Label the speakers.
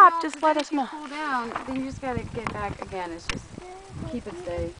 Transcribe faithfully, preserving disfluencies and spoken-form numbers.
Speaker 1: stop, just let us know.
Speaker 2: If you pull down, then you just gotta get back again. It's just keep it steady.